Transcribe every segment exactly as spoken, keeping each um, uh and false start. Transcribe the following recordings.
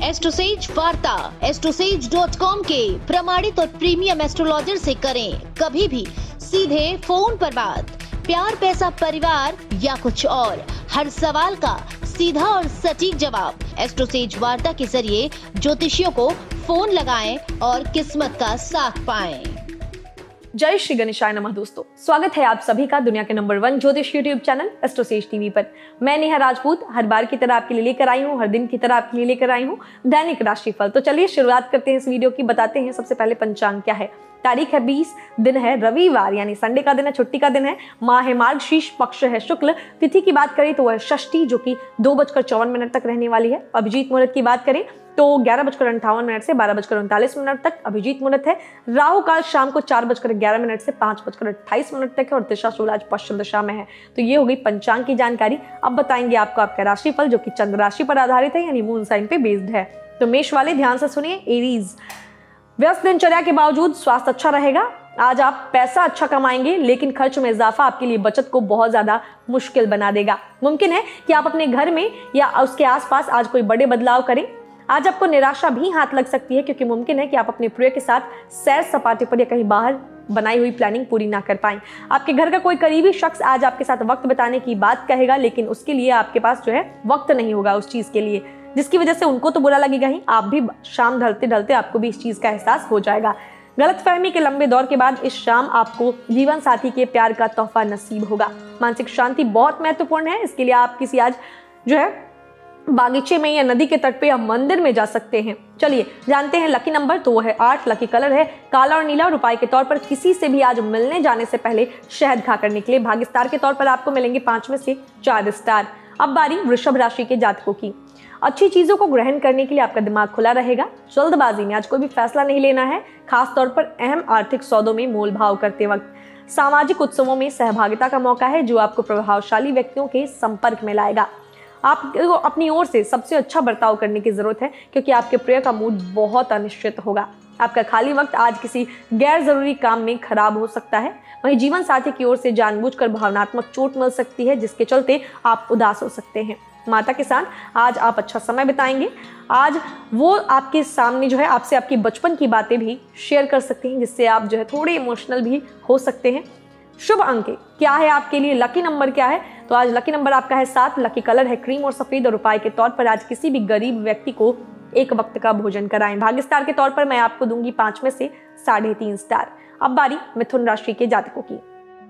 एस्ट्रोसेज वार्ता AstroSage dot com के प्रमाणित और प्रीमियम एस्ट्रोलॉजर से करें कभी भी सीधे फोन पर बात। प्यार, पैसा, परिवार या कुछ और, हर सवाल का सीधा और सटीक जवाब। एस्ट्रोसेज वार्ता के जरिए ज्योतिषियों को फोन लगाएं और किस्मत का साथ पाएं। जय श्री गणेशाय नमः। दोस्तों, स्वागत है आप सभी का दुनिया के नंबर वन ज्योतिष यूट्यूब चैनल एस्ट्रोसेज टीवी पर। मैं नेहा राजपूत हर बार की तरह आपके लिए लेकर आई हूँ, हर दिन की तरह आपके लिए लेकर आई हूँ दैनिक राशिफल। तो चलिए शुरुआत करते हैं इस वीडियो की। बताते हैं सबसे पहले पंचांग क्या है। तारीख है बीस, दिन है रविवार यानी संडे का दिन है, छुट्टी का दिन है। माह है मार्गशीर्ष, पक्ष है शुक्ल। तिथि की बात करें तो वह षष्ठी जो कि दो बजकर चौवन मिनट तक रहने वाली है। अभिजीत मुहूर्त की बात करें तो ग्यारह बजकर अंठावन मिनट से बारह बजकर उनतालीस मिनट तक अभिजीत मुहूर्त है। राहु काल शाम को चार बजकर ग्यारह मिनट से पांच बजकर अट्ठाईस मिनट तक है और दिशा शूल आज पश्चिम दिशा में है। तो ये हो गई पंचांग की जानकारी। अब बताएंगे आपको आपका राशिफल जो कि चंद्र राशि पर आधारित है यानी मून साइन पे बेस्ड है। तो मेष वाले ध्यान से सुनिए। एरीज, व्यस्त दिनचर्या के बावजूद स्वास्थ्य अच्छा रहेगा। आज आप पैसा अच्छा कमाएंगे लेकिन खर्च में इजाफा आपके लिए बचत को बहुत ज्यादा मुश्किल बना देगा। मुमकिन है कि आप अपने घर में या उसके आसपास आज कोई बड़े बदलाव करें। आज आपको निराशा भी हाथ लग सकती है क्योंकि मुमकिन है कि आप अपने प्रिय के साथ सैर सपाटे पर या कहीं बाहर बनाई हुई प्लानिंग पूरी ना कर पाएं। आपके घर का कोई करीबी शख्स आज आपके साथ वक्त बिताने की बात कहेगा लेकिन उसके लिए आपके पास जो है वक्त नहीं होगा उस चीज के लिए, जिसकी वजह से उनको तो बुरा लगेगा ही, आप भी शाम ढलते ढलते आपको भी इस चीज का एहसास हो जाएगा। गलतफहमी के लंबे दौर के बाद इस शाम आपको जीवन साथी के प्यार का तोहफा नसीब होगा। मानसिक शांति बहुत महत्वपूर्ण है, इसके लिए आप किसी आज जो है बागीचे में या नदी के तट पे या मंदिर में जा सकते हैं। चलिए जानते हैं लकी नंबर, तो वो है आठ। लकी कलर है काला और नीला और उपाय के तौर पर किसी से भी आज मिलने जाने से पहले शहद खाकर निकले। भाग्य स्टार के तौर पर आपको मिलेंगे पांच में से चार स्टार। अब बारी वृषभ राशि के जातकों की। अच्छी चीजों को ग्रहण करने के लिए आपका दिमाग खुला रहेगा। जल्दबाजी में आज कोई भी फैसला नहीं लेना है, खास तौर पर अहम आर्थिक सौदों में मोल भाव करते वक्त। सामाजिक उत्सवों में सहभागिता का मौका है जो आपको प्रभावशाली व्यक्तियों के संपर्क में लाएगा। आपको अपनी ओर से सबसे अच्छा बर्ताव करने की जरूरत है क्योंकि आपके प्रिय का मूड बहुत अनिश्चित होगा। आपका खाली वक्त आज किसी गैर जरूरी काम में खराब हो सकता है। वहीं जीवन साथी की ओर से जानबूझकर भावनात्मक चोट मिल सकती है जिसके चलते आप उदास हो सकते हैं। माता के साथ आज आप अच्छा समय बिताएंगे। आज वो आपके सामने जो है आपसे आपकी बचपन की बातें भी शेयर कर सकते हैं जिससे आप जो है थोड़े इमोशनल भी हो सकते हैं। शुभ अंक क्या है आपके लिए, लकी नंबर क्या है, तो आज लकी नंबर आपका है सात। लकी कलर है क्रीम और सफेद और उपाय के तौर पर आज किसी भी गरीब व्यक्ति को एक वक्त का भोजन कराएं। भाग्य स्टार के तौर पर मैं आपको दूंगी पांच में से साढ़े तीन स्टार। अब बारी मिथुन राशि के जातकों की।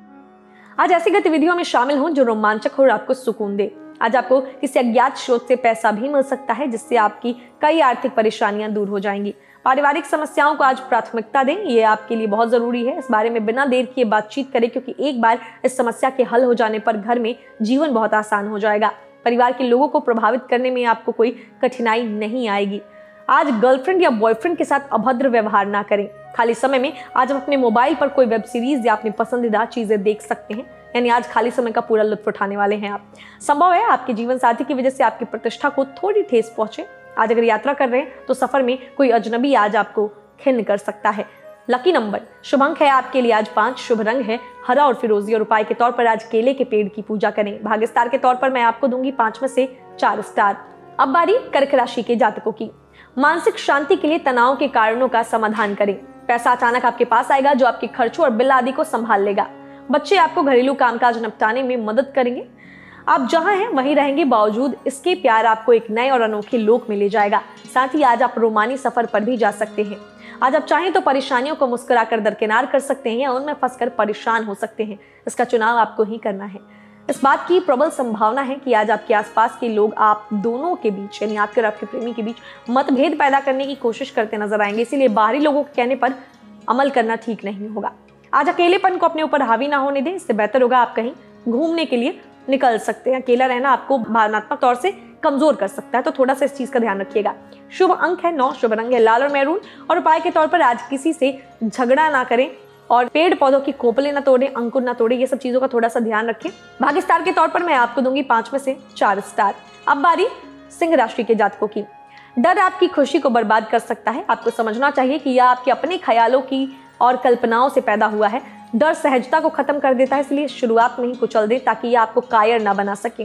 आज ऐसी गतिविधियों में शामिल हों जो रोमांचक हो और आपको सुकून दे। आज आपको किसी अज्ञात स्रोत से पैसा भी मिल सकता है जिससे आपकी कई आर्थिक परेशानियां दूर हो जाएंगी। पारिवारिक समस्याओं को आज प्राथमिकता दें, ये आपके लिए बहुत जरूरी है। इस बारे में बिना देर किए बातचीत करें क्योंकि एक बार इस समस्या के हल हो जाने पर घर में जीवन बहुत आसान हो जाएगा। परिवार के लोगों को प्रभावित करने में आपको कोई कठिनाई नहीं आएगी। आज गर्लफ्रेंड या बॉयफ्रेंड के साथ अभद्र व्यवहार ना करें। खाली समय में आज आप अपने मोबाइल पर कोई वेब सीरीज या अपनी पसंदीदा चीजें देख सकते हैं, यानी आज खाली समय का पूरा लुत्फ उठाने वाले हैं आप। संभव है आपके जीवन साथी की वजह से आपकी प्रतिष्ठा को थोड़ी ठेस पहुंचे। आज अगर यात्रा कर रहे हैं तो सफर में कोई अजनबी आज आपको खिन्न कर सकता है। लकी नंबर, शुभ अंक है आपके लिए आज पांच। शुभ रंग है हरा और फिरोजी और उपाय के तौर पर आज केले के पेड़ की पूजा करें। भाग्य स्टार के तौर पर मैं आपको दूंगी पांच में से चार स्टार। अब बारी कर्क राशि के जातकों की। मानसिक शांति के लिए तनाव के कारणों का समाधान करें। पैसा अचानक आपके पास आएगा जो आपके खर्चों और बिल आदि को संभाल लेगा। बच्चे आपको घरेलू कामकाज निपटाने में मदद करेंगे। आप जहां हैं वहीं रहेंगे, बावजूद इसके प्यार आपको एक नए और अनोखे लोक में ले जाएगा। साथ ही आज आप रोमानी सफर पर भी जा सकते हैं। आज आप चाहें तो परेशानियों को मुस्कुराकर दरकिनार कर सकते हैं या उनमें फंसकर परेशान हो सकते हैं। इसका चुनाव आपको ही करना है। इस बात की प्रबल संभावना है कि आज आपके आसपास के लोग आप दोनों के बीच यानी आपके और आपके प्रेमी के बीच मतभेद पैदा करने की कोशिश करते नजर आएंगे, इसीलिए बाहरी लोगों के कहने पर अमल करना ठीक नहीं होगा। आज अकेलेपन को अपने ऊपर हावी ना होने दें, इससे बेहतर होगा आप कहीं घूमने के लिए निकल सकते हैं। अकेला रहना आपको भावनात्मक तौर से कमजोर कर सकता है, तो थोड़ा सा इस चीज का ध्यान रखिएगा। शुभ अंक है नौ। शुभ रंग है लाल और मैरून और उपाय के तौर पर आज किसी से झगड़ा ना करें और पेड़ पौधों की खोपले ना तोड़े, अंकुर ना तोड़े, ये सब चीजों का थोड़ा सा ध्यान रखें। भाग्य स्टार के तौर पर मैं आपको दूंगी पांच में से चार स्टार। अब बारी सिंह राशि के जातकों की। डर आपकी खुशी को बर्बाद कर सकता है। आपको समझना चाहिए कि यह आपके अपने ख्यालों की और कल्पनाओं से पैदा हुआ है। डर सहजता को खत्म कर देता है, इसलिए शुरुआत में ही कुचल दे ताकि ये आपको कायर ना बना सके।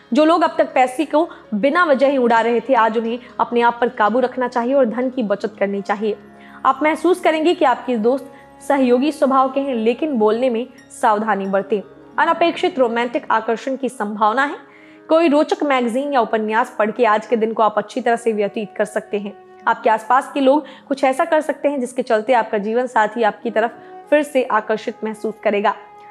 जो लोग अब तक पैसे को बिना वजह ही उड़ा रहे थे, आज उन्हें अपने आप पर काबू रखना चाहिए और धन की बचत करनी चाहिए। आप महसूस करेंगे कि आपके दोस्त सहयोगी स्वभाव के हैं, लेकिन बोलने में सावधानी बरतें। अनपेक्षित रोमांटिक आकर्षण की संभावना है। कोई रोचक मैगजीन या उपन्यास पढ़ के आज के दिन को आप अच्छी तरह से व्यतीत कर सकते हैं। आपके आसपास के लोग कुछ ऐसा कर सकते हैं जिसके चलते आपका जीवन साथी आपकी तरफ फिर से आकर्षित महसूस करेगा।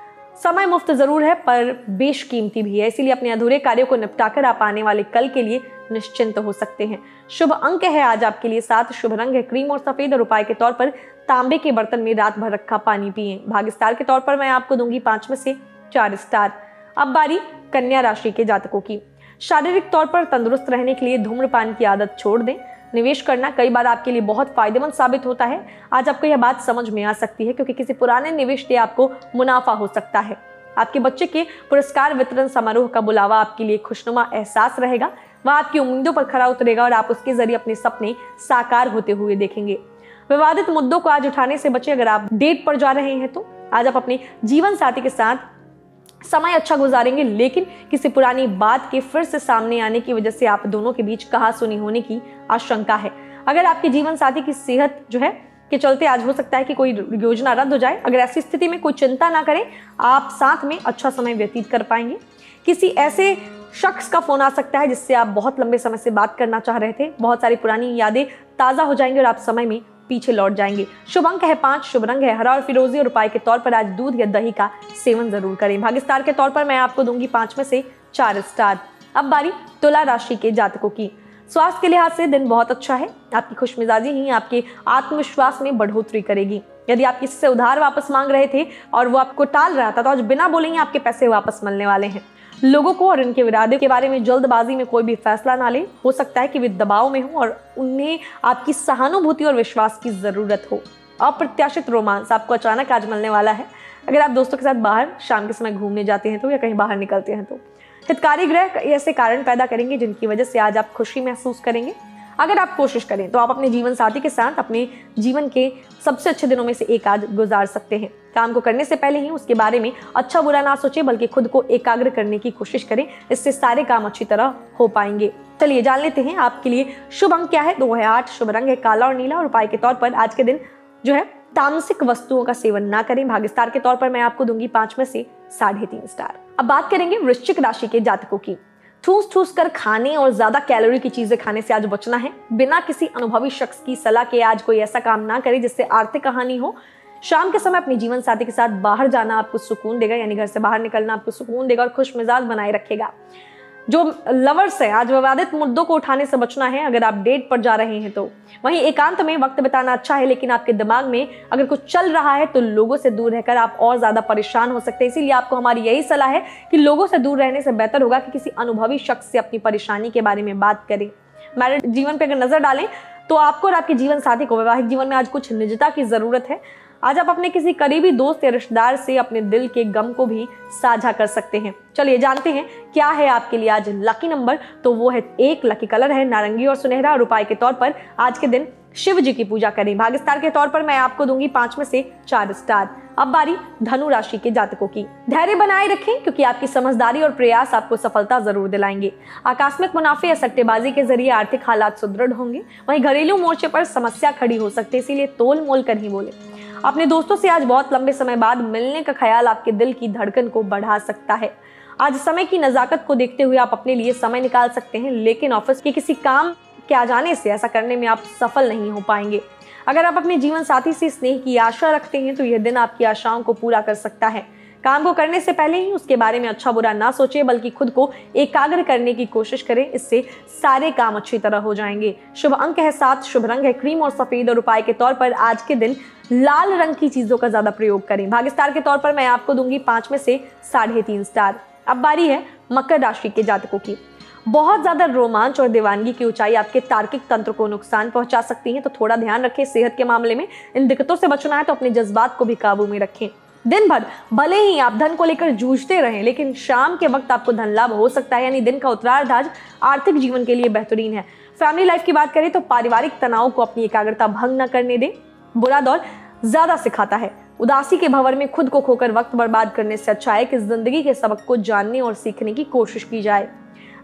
समय मुफ्त जरूर है पर बेशकीमती भी है, इसीलिए अपने अधूरे कार्यों को निपटाकर आप आने वाले कल के लिए निश्चिंत हो सकते हैं। शुभ अंक है आज आपके लिए सात, शुभ रंग है क्रीम और सफेद और उपाय के तौर पर तांबे के बर्तन में रात भर रखा पानी पिएं। भाग्य स्टार के तौर पर मैं आपको दूंगी पांच में से चार स्टार। अब बारी कन्या राशि के जातकों की। शारीरिक तौर पर तंदुरुस्त रहने के लिए धूम्रपान की आदत छोड़ दें। निवेश करना कई बार आपके लिए बहुत फायदेमंद साबित होता है। आज आपको यह बात समझ में आ सकती है क्योंकि किसी पुराने निवेश से आपको मुनाफा हो सकता है। आपके बच्चे के पुरस्कार वितरण समारोह का बुलावा आपके लिए खुशनुमा एहसास रहेगा। वह आपकी उम्मीदों पर खरा उतरेगा और आप उसके जरिए अपने सपने साकार होते हुए देखेंगे। विवादित मुद्दों को आज उठाने से बचें। अगर आप डेट पर जा रहे हैं तो आज आप अपने जीवन साथी के साथ समय अच्छा गुजारेंगे, लेकिन किसी पुरानी बात के फिर से सामने आने की वजह से आप दोनों के बीच कहासुनी होने की आशंका है। अगर आपके जीवन साथी की सेहत जो है के चलते आज हो सकता है कि कोई योजना रद्द हो जाए। अगर ऐसी स्थिति में कोई चिंता ना करें, आप साथ में अच्छा समय व्यतीत कर पाएंगे। किसी ऐसे शख्स का फोन आ सकता है जिससे आप बहुत लंबे समय से बात करना चाह रहे थे। बहुत सारी पुरानी यादें ताजा हो जाएंगी और आप समय में पीछे लौट जाएंगे। शुभ अंक है पांच, शुभ रंग है हरा और फिरोजी और उपाय के तौर पर आज दूध या दही का सेवन जरूर करें। भाग्य स्टार के तौर पर मैं आपको दूंगी पांच में से चार स्टार। अब बारी तुला राशि के जातकों की। स्वास्थ्य के लिहाज से दिन बहुत अच्छा है। आपकी खुशमिजाजी ही आपके आत्मविश्वास में बढ़ोतरी करेगी। यदि आप किसी से उधार वापस मांग रहे थे और वो आपको टाल रहा था, तो आज बिना बोले ही आपके पैसे वापस मिलने वाले हैं। लोगों को और उनके इरादे के बारे में जल्दबाजी में कोई भी फैसला ना ले। हो सकता है कि वे दबाव में हो और उन्हें आपकी सहानुभूति और विश्वास की जरूरत हो। अप्रत्याशित रोमांस आपको अचानक आज मिलने वाला है। अगर आप दोस्तों के साथ बाहर शाम के समय घूमने जाते हैं तो या कहीं बाहर निकलते हैं तो हितकारी ग्रह ऐसे कारण पैदा करेंगे जिनकी वजह से आज आप खुशी महसूस करेंगे। अगर आप कोशिश करें तो आप अपने जीवन साथी के साथ अपने जीवन के सबसे अच्छे दिनों में से एक आज गुजार सकते हैं। काम को करने से पहले ही उसके बारे में अच्छा बुरा ना सोचें, बल्कि खुद को एकाग्र करने की कोशिश करें। इससे सारे काम अच्छी तरह हो पाएंगे। चलिए जान लेते हैं आपके लिए शुभ अंक क्या है। दो है आठ, शुभ रंग है काला और नीला और उपाय के तौर पर आज के दिन जो है तामसिक वस्तुओं का सेवन ना करें। भाग्य स्टार के तौर पर मैं आपको दूंगी पांच में से साढ़े तीन स्टार। अब बात करेंगे वृश्चिक राशि के जातकों की। ठूस ठूस कर खाने और ज्यादा कैलोरी की चीजें खाने से आज बचना है। बिना किसी अनुभवी शख्स की सलाह के आज कोई ऐसा काम ना करे जिससे आर्थिक हानि हो। शाम के समय अपने जीवन साथी के साथ बाहर जाना आपको सुकून देगा, यानी घर से बाहर निकलना आपको सुकून देगा और खुश मिजाज बनाए रखेगा। जो लवर्स है आज विवादित मुद्दों को उठाने से बचना है। अगर आप डेट पर जा रहे हैं तो वहीं एकांत में वक्त बिताना अच्छा है, लेकिन आपके दिमाग में अगर कुछ चल रहा है तो लोगों से दूर रहकर आप और ज्यादा परेशान हो सकते हैं। इसीलिए आपको हमारी यही सलाह है कि लोगों से दूर रहने से बेहतर होगा कि किसी अनुभवी शख्स से अपनी परेशानी के बारे में बात करें। मैरिड जीवन पे अगर नजर डालें तो आपको और आपके जीवन साथी को वैवाहिक जीवन में आज कुछ निजता की जरूरत है। आज आप अपने किसी करीबी दोस्त या रिश्तेदार से अपने दिल के गम को भी साझा कर सकते हैं। चलिए जानते हैं क्या है आपके लिए आज लकी नंबर। तो वो है एक, लकी कलर है नारंगी और सुनहरा और उपाय के तौर पर आज के दिन शिव जी की पूजा करें। भाग्य स्टार के तौर पर मैं आपको दूंगी पांच में से चार स्टार। अब बारी धनु राशि के जातकों की। धैर्य बनाए रखें क्योंकि आपकी समझदारी और प्रयास आपको सफलता जरूर दिलाएंगे। आकस्मिक मुनाफे या सट्टेबाजी के जरिए आर्थिक हालात सुदृढ़ होंगे। वहीं घरेलू मोर्चे पर समस्या खड़ी हो सकती है, इसीलिए तोल मोल कर ही बोले। अपने दोस्तों से आज बहुत लंबे समय बाद मिलने का ख्याल आपके दिल की धड़कन को बढ़ा सकता है। आज समय की नजाकत को देखते हुए आप अपने लिए समय निकाल सकते हैं, लेकिन ऑफिस के किसी काम के आ जाने से ऐसा करने में आप सफल नहीं हो पाएंगे। अगर आप अपने जीवन साथी से स्नेह की आशा रखते हैं तो यह दिन आपकी आशाओं को पूरा कर सकता है। काम को करने से पहले ही उसके बारे में अच्छा बुरा ना सोचें, बल्कि खुद को एकाग्र करने की कोशिश करें। इससे सारे काम अच्छी तरह हो जाएंगे। शुभ अंक है सात, शुभ रंग है क्रीम और सफेद और उपाय के तौर पर आज के दिन लाल रंग की चीजों का ज्यादा प्रयोग करें। भाग्य स्टार के तौर पर मैं आपको दूंगी पांच में से साढ़े तीन स्टार। अब बारी है मकर राशि के जातकों की। बहुत ज्यादा रोमांच और दीवानगी की ऊंचाई आपके तार्किक तंत्र को नुकसान पहुंचा सकती है, तो थोड़ा ध्यान रखें। सेहत के मामले में इन दिक्कतों से बचना है तो अपने जज्बात को भी काबू में रखें। दिन भर भले ही आप धन को लेकर जूझते रहें, लेकिन शाम के वक्त आपको धन लाभ हो सकता है, यानी दिन का उत्तरार्ध आज आर्थिक जीवन के लिए बेहतरीन है। फैमिली लाइफ की बात करें तो पारिवारिक तनाव को अपनी एकाग्रता भंग न करने दें। बुरा दौर ज्यादा सिखाता है। उदासी के भंवर में खुद को खोकर वक्त बर्बाद करने से अच्छा है कि जिंदगी के सबक को जानने और सीखने की कोशिश की जाए।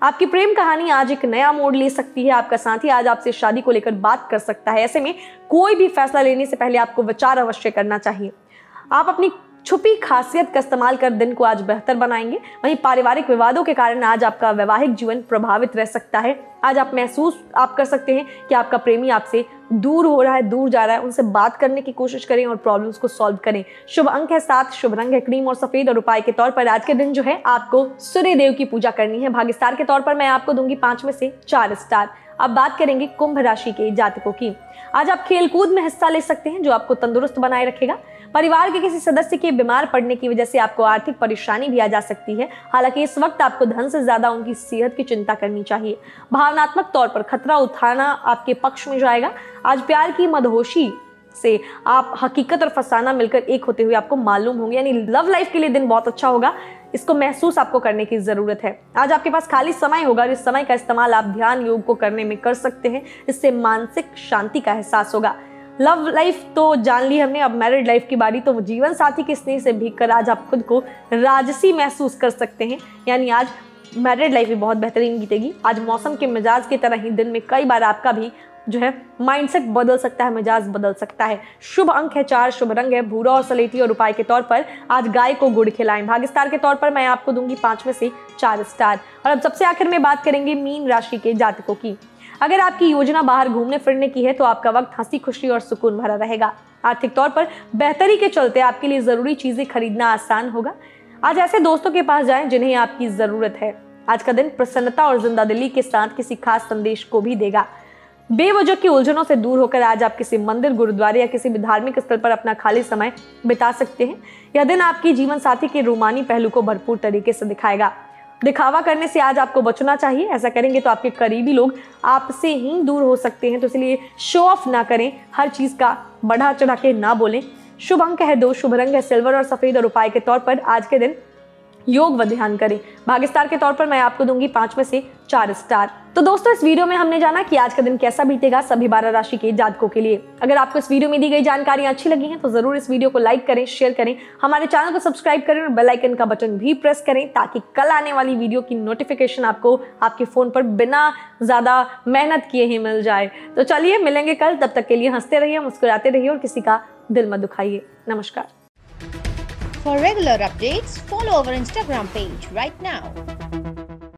आपकी प्रेम कहानी आज एक नया मोड़ ले सकती है। आपका साथी आज आपसे शादी को लेकर बात कर सकता है। ऐसे में कोई भी फैसला लेने से पहले आपको विचार अवश्य करना चाहिए। आप अपनी छुपी खासियत का इस्तेमाल कर दिन को आज बेहतर बनाएंगे। वहीं पारिवारिक विवादों के कारण आज आपका वैवाहिक जीवन प्रभावित रह सकता है। आज आप महसूस आप कर सकते हैं कि आपका प्रेमी आपसे दूर हो रहा है, दूर जा रहा है। उनसे बात करने की कोशिश करें और प्रॉब्लम्स को सॉल्व करें। शुभ अंक है सात, शुभ रंग है क्रीम और सफेद, और उपाय के तौर पर आज के दिन जो है आपको सूर्य देव की पूजा करनी है। भाग्य स्टार के तौर पर मैं आपको दूंगी पांच में से चार स्टार। अब बात करेंगे कुंभ राशि के जातकों की। आज आप खेलकूद में हिस्सा ले सकते हैं जो आपको तंदुरुस्त बनाए रखेगा। परिवार के किसी सदस्य के बीमार पड़ने की वजह से आपको आर्थिक परेशानी भी आ जा सकती है। हालांकि इस वक्त आपको धन से ज्यादा उनकी सेहत की चिंता करनी चाहिए। भावनात्मक तौर पर खतरा उठाना आपके पक्ष में जाएगा। आज प्यार की मदहोशी से आप हकीकत और फसाना मिलकर एक होते हुए आपको मालूम होंगे, यानी लव लाइफ के लिए दिन बहुत अच्छा होगा। इसको महसूस आपको करने की जरूरत है। आज आपके पास खाली समय होगा और इस समय का इस्तेमाल आप ध्यान योग को करने में कर सकते हैं। इससे मानसिक शांति का एहसास होगा। लव लाइफ तो जान ली हमने, अब मैरिड लाइफ की बारी। तो जीवन साथी के स्नेह से भीग कर आज आप खुद को राजसी महसूस कर सकते हैं, यानी आज मैरिड लाइफ भी बहुत बेहतरीन बीतेगी। आज मौसम के मिजाज की तरह ही दिन में कई बार आपका भी जो है माइंडसेट बदल सकता है, मिजाज बदल सकता है। शुभ अंक है चार, शुभ रंग है भूरा और सलेटी, और उपाय के तौर पर आज गाय को गुड़ खिलाएं। भाग्य स्टार के तौर पर मैं आपको दूंगी पांच में से चार स्टार। और अब सबसे आखिर में बात करेंगे मीन राशि के जातकों की। अगर आपकी योजना बाहर घूमने फिरने की है तो आपका वक्त हंसी खुशी और सुकून भरा रहेगा। आर्थिक तौर पर बेहतरी के चलते आपके लिए जरूरी चीजें खरीदना आसान होगा। आज ऐसे दोस्तों के पास जाएं जिन्हें आपकी जरूरत है। आज का दिन प्रसन्नता और जिंदादिली के साथ किसी खास संदेश को भी देगा। बेवजह की उलझनों से दूर होकर आज आप किसी मंदिर, गुरुद्वारे या किसी भी धार्मिक स्थल पर अपना खाली समय बिता सकते हैं। यह दिन आपकी जीवन साथी के रोमानी पहलू को भरपूर तरीके से दिखाएगा। दिखावा करने से आज आपको बचना चाहिए। ऐसा करेंगे तो आपके करीबी लोग आपसे ही दूर हो सकते हैं, तो इसलिए शो ऑफ ना करें, हर चीज का बढ़ा चढ़ा के ना बोलें। शुभ अंक है दो, शुभ रंग है सिल्वर और सफेद, और उपाय के तौर पर आज के दिन योग व ध्यान करें। भाग्य स्टार के तौर पर मैं आपको दूंगी पांच में से चार स्टार। तो दोस्तों, इस वीडियो में हमने जाना कि आज का दिन कैसा बीतेगा सभी बारह राशि के जातकों के लिए। अगर आपको इस वीडियो में दी गई जानकारी अच्छी लगी है तो जरूर इस वीडियो को लाइक करें, शेयर करें, हमारे चैनल को सब्सक्राइब करें और बेल आइकन का बटन भी प्रेस करें, ताकि कल आने वाली वीडियो की नोटिफिकेशन आपको आपके फोन पर बिना ज्यादा मेहनत किए ही मिल जाए। तो चलिए मिलेंगे कल, तब तक के लिए हंसते रहिए, मुस्कुराते रहिए और किसी का दिल मत दुखाइए। नमस्कार। For regular updates, follow our Instagram page right now.